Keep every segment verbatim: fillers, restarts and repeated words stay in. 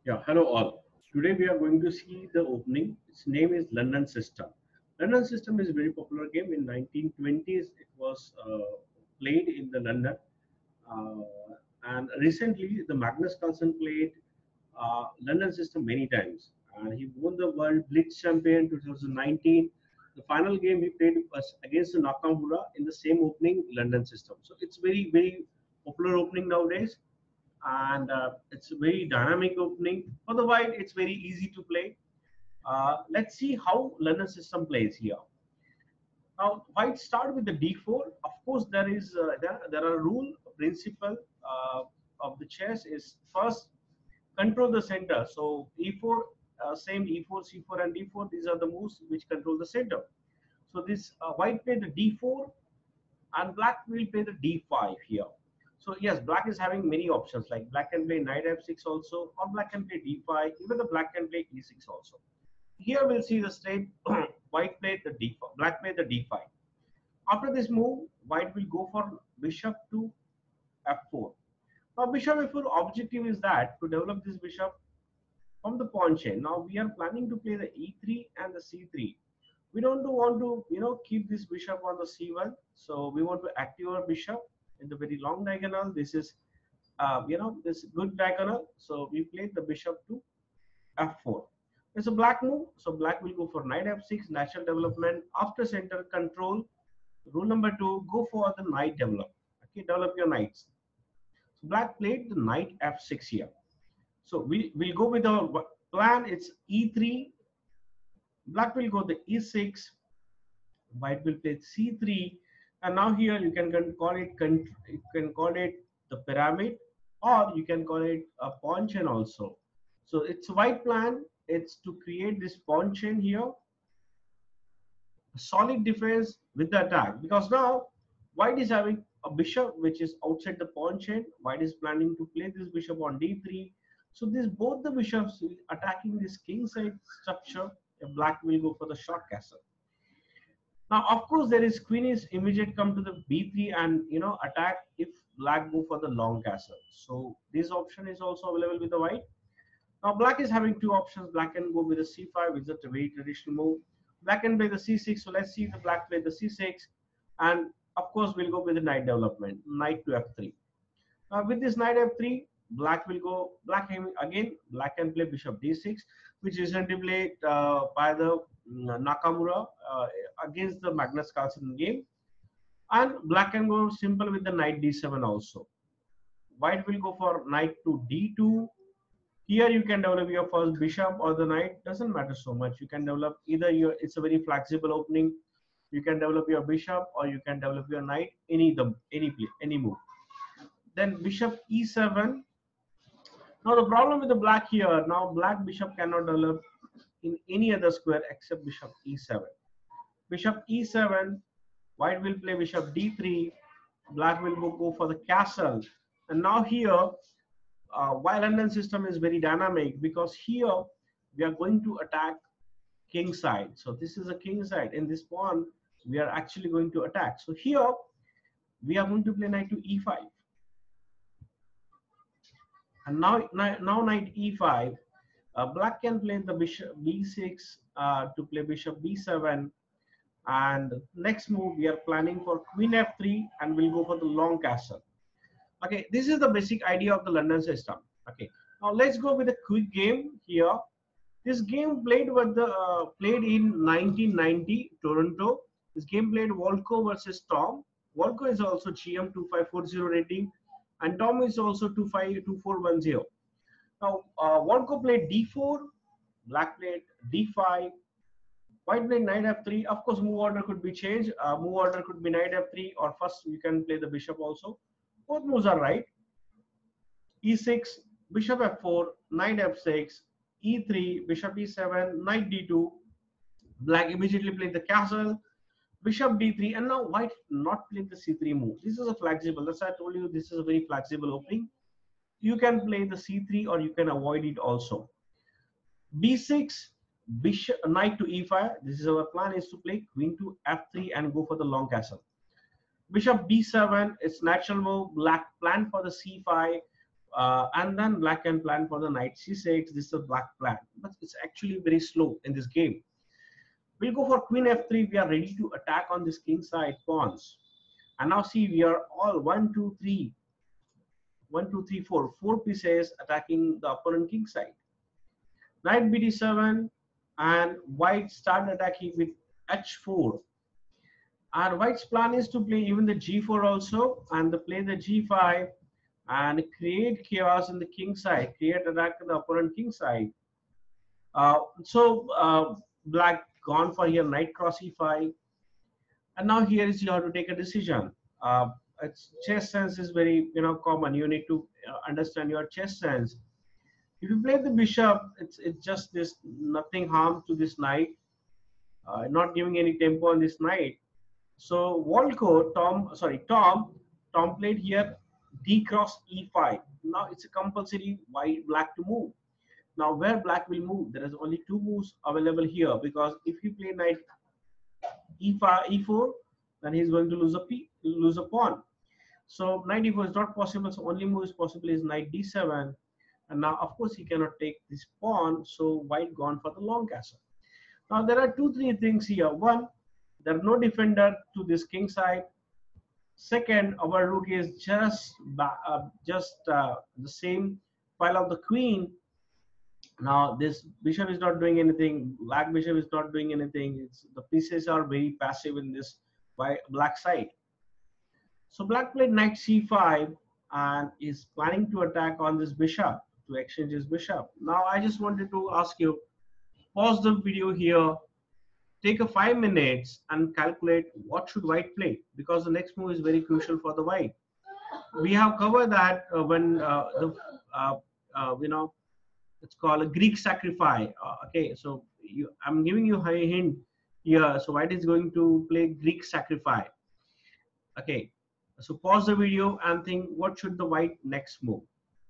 Yeah, hello all. Today we are going to see the opening. Its name is London System. London System is a very popular game. In nineteen twenties, it was uh, played in the London, uh, and recently the Magnus Carlsen played uh, London System many times, and he won the World Blitz Champion twenty nineteen. The final game he played was against the Nakamura in the same opening London System. So it's very very popular opening nowadays, and uh, it's a very dynamic opening. For the white, it's very easy to play. Uh, let's see how London System plays here. Now, white start with the d four. Of course, there is uh, there, there are rule principle uh, of the chess is first control the center. So e four, uh, same e four, c four, and d four. These are the moves which control the center. So this uh, white play the d four, and black will play the d five here. So yes, black is having many options, like black can play knight f six also, or black can play d five, even the black can play e six also. Here we'll see the straight white played the d five, black played the d five. After this move, white will go for bishop to f four. Now bishop f four objective is that to develop this bishop from the pawn chain. Now we are planning to play the e three and the c three. We don't want to, you know, keep this bishop on the c one. So we want to active our bishop in the very long diagonal. This is, uh, you know, this good diagonal. So we played the bishop to f four. It's a black move. So black will go for knight f six, natural development. After center control, rule number two, go for the knight develop. Okay, develop your knights. So black played the knight f six here. So we will go with our plan. It's e three. Black will go the e six. White will play c three. And now here you can call it you can call it the pyramid, or you can call it a pawn chain also. So it's white plan. It's to create this pawn chain here, solid defense with the attack, because now white is having a bishop which is outside the pawn chain. White is planning to play this bishop on d three. So this both the bishops will attacking this king side structure. Black will go for the short castle. Now, of course, there is queen is immediate come to the b three and, you know, attack if black go for the long castle. So this option is also available with the white. Now black is having two options. Black can go with the c five, which is a very traditional move. Black can play the c six. So let's see the black play the c six, and of course we'll go with the knight development, knight to f three. Now with this knight f three, black will go black again. Black can play bishop d six, which is recently played uh, by the Nakamura uh, against the Magnus Carlsen game, and black can go simple with the knight d seven also. White will go for knight to d two. Here you can develop your first bishop or the knight, doesn't matter so much. You can develop either your, it's a very flexible opening. You can develop your bishop or you can develop your knight, any the any play, any move. Then bishop e seven. Now the problem with the black here, now black bishop cannot develop in any other square except bishop e seven. Bishop e seven, white will play bishop d three, black will go for the castle. And now here, Uh, while London system is very dynamic, because here we are going to attack king side. So this is a king side. In this pawn, we are actually going to attack. So here we are going to play knight to e five. And now, now knight e five. Uh, black can play the bishop b six uh, to play bishop b seven. And next move, we are planning for queen f three, and we'll go for the long castle. Okay, this is the basic idea of the London system. Okay, now let's go with a quick game here. This game played with the uh, played in nineteen ninety Toronto. This game played Volko versus Tom. Volko is also G M two five four zero rating, and Tom is also two five two four one zero. Now uh, Volko played d four, black played d five, white played knight f three. Of course, move order could be changed. Uh, move order could be knight f three, or first you can play the bishop also. Both moves are right. e six, bishop f four, knight f six, e three, bishop e seven, knight d two. Black immediately played the castle, bishop d three, and now white not played the c three move. This is a flexible. That's why I told you this is a very flexible opening. You can play the c three or you can avoid it also. b six, bishop, knight to e five. This is our plan, is to play queen to f three and go for the long castle. Bishop b seven, it's natural move. Black plan for the c five. uh, and then black can plan for the knight c six. This is a black plan, but it's actually very slow in this game. We'll go for queen f three. We are ready to attack on this king side pawns. And now see, we are all one, two, three, one, two, three, four, four pieces attacking the opponent king side. Knight b d seven, and white start attacking with h four. And white's plan is to play even the g four also, and to play the g five and create chaos in the king side, create attack on the opponent king side. Uh, so uh, black gone for here knight cross e five, and now here is you have to take a decision. Uh, it's chess sense is very you know common. You need to uh, understand your chess sense. If you play the bishop, it's it's just this nothing harm to this knight, uh, not giving any tempo on this knight. So Walco, Tom, sorry, Tom, Tom played here d cross e five. Now it's a compulsory white black to move. Now where black will move? There is only two moves available here, because if you play knight e five, e four, then he's going to lose a p, lose a pawn. So knight e four is not possible. So only move is possible is knight d seven, and now of course he cannot take this pawn. So white gone for the long castle. Now there are two, three things here. One, there are no defender to this king side. Second, our rook is just uh, just uh, the same file of the queen. Now this bishop is not doing anything. Black bishop is not doing anything. It's, the pieces are very passive in this by black side. So black played knight c five and is planning to attack on this bishop to exchange his bishop. Now I just wanted to ask you, pause the video here, take a five minutes and calculate what should white play, because the next move is very crucial for the white. We have covered that uh, when uh, the uh, uh, you know it's called a Greek sacrifice. Uh, okay, so you, I'm giving you a hint here. So white is going to play Greek sacrifice. Okay, so pause the video and think what should the white next move.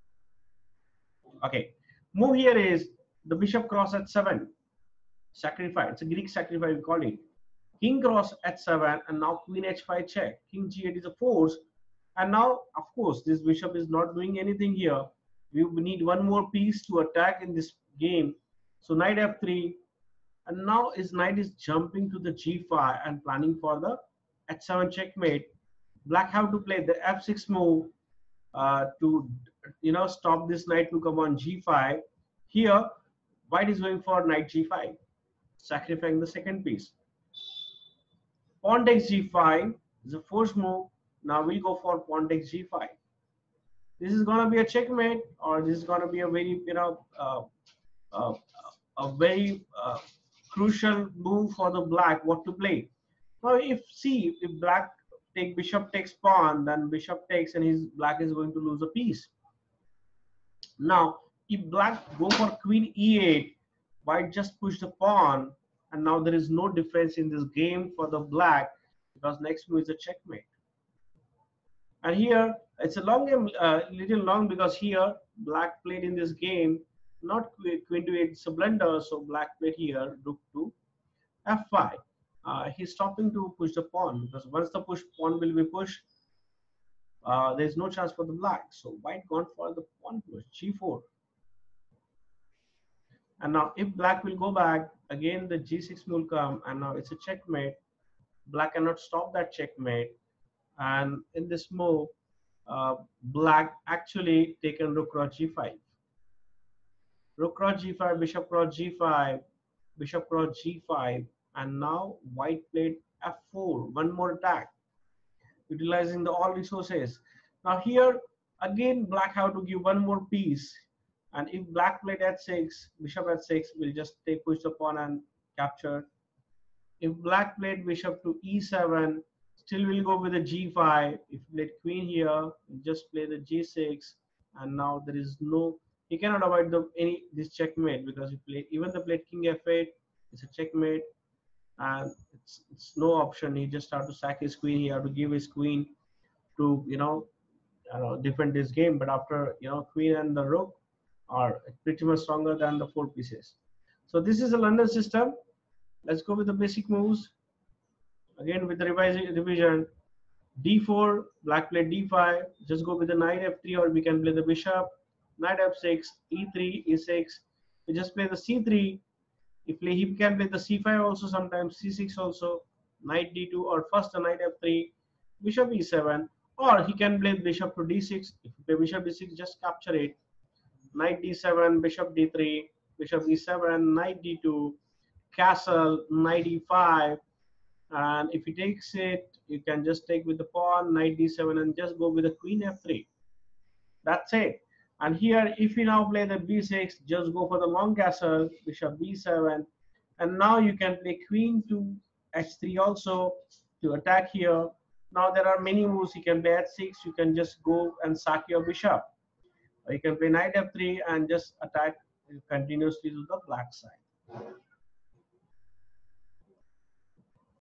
Okay, move here is the bishop cross at seven. Sacrifice. It's a Greek sacrifice, we call it. King cross at seven, and now queen h five check. King g eight is a force, and now of course this bishop is not doing anything here. We need one more piece to attack in this game. So knight f three, and now his knight is jumping to the g five and planning for the h seven checkmate. Black have to play the f six move uh, to you know stop this knight to come on g five. Here white is going for knight g five, sacrificing the second piece. Pawn takes g five is a forced move. Now we'll go for pawn takes g five. This is going to be a checkmate, or this is going to be a very you know uh, uh, a very uh, crucial move for the black what to play. Now if see if black take bishop takes pawn, then bishop takes, and his black is going to lose a piece. Now if black go for queen e eight, white just push the pawn, and now there is no difference in this game for the black, because next move is a checkmate. And here it's a long game, uh, little long, because here black played in this game not queen to eight, it's a blunder. So black played here rook to f five. Uh, he's stopping to push the pawn, because once the push pawn will be pushed, uh, there is no chance for the black. So white gone for the pawn push g four. And now if black will go back, again the g six will come, and now it's a checkmate. Black cannot stop that checkmate. And in this move, uh, black actually taken rook cross g five. Rook cross g five, bishop cross g five, bishop cross g five, and now white played f four, one more attack, utilizing the all resources. Now here again black have to give one more piece, and if black played h six, bishop h six will just take push the pawn and capture. If black played bishop to e seven, still will go with the g five. If you played queen here, just play the g six, and now there is no, he cannot avoid the any this checkmate, because he played even the played king f eight, it's a checkmate, and it's, it's no option. He just have to sack his queen. He have to give his queen to you know, I don't know defend this game. But after you know queen and the rook are pretty much stronger than the four pieces. So this is a London system. Let's go with the basic moves again with the revision revision. d four, black played d five, just go with the knight f three, or we can play the bishop, knight f six, e three, e six, we just play the c three, if play, he can play the c five also, sometimes c six also, knight d two, or first the knight f three, bishop e seven, or he can play bishop to d six, if you play bishop d six, just capture it, knight d seven, bishop d three, bishop e seven, knight d two, castle, knight e five, and if he takes it, you can just take with the pawn, knight d seven, and just go with the queen f three. That's it. And here, if you now play the b six, just go for the long castle, bishop b seven, and now you can play queen to h three also to attack here. Now there are many moves. You can play h six, you can just go and sack your bishop. Or you can play knight f three and just attack continuously to the black side.